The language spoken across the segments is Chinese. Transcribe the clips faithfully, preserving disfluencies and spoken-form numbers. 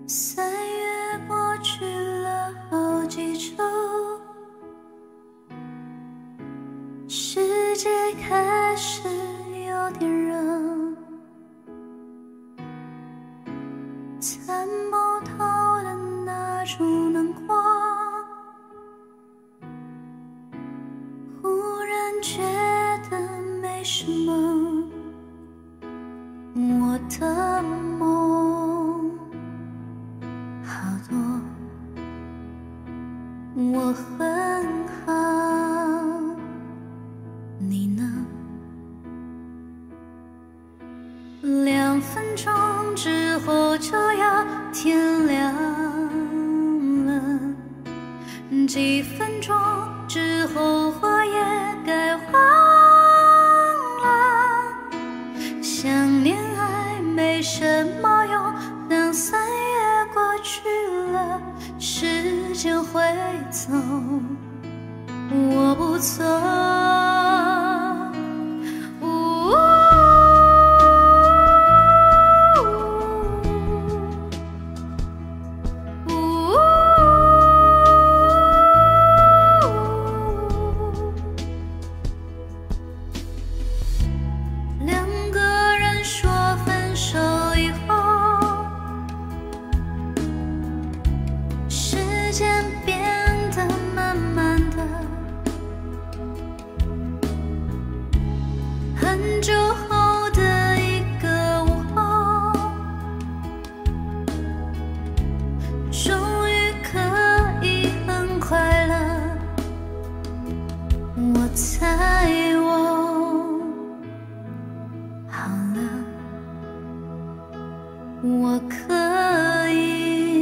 三月过去了好几周，世界开始有点热，参不透的那种难过，忽然觉得没什么。我的梦好多，我很好，你呢？两分钟之后就要天亮了，几分钟之后我也该忘了。想恋爱没什么用，当三月过去了，时间会走，我不走。时间变得慢慢的，很久后的一个午后，终于可以很快乐。我猜我好了，我可以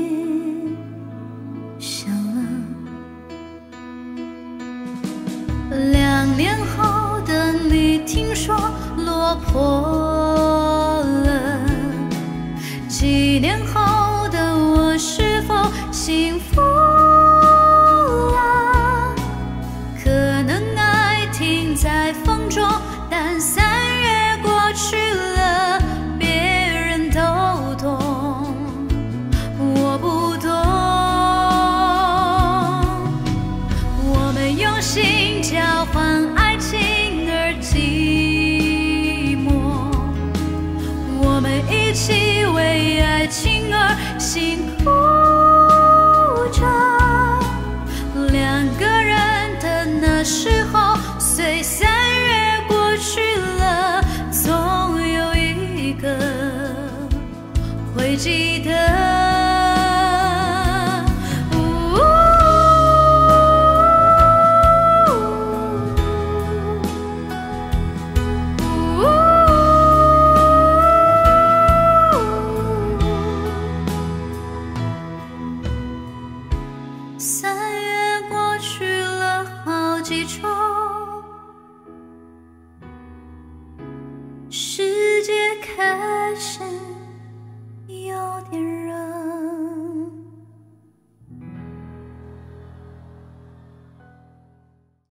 两年后的你，听说落魄了。几年后的我，是否幸福了？可能爱停在风中，但三月过去了，别人都懂，我不懂。我们用心交换爱情而寂寞，我们一起为爱情而辛苦着。两个人的那时候，随三月过去了，总有一个会记得。三月过去了好几周，世界开始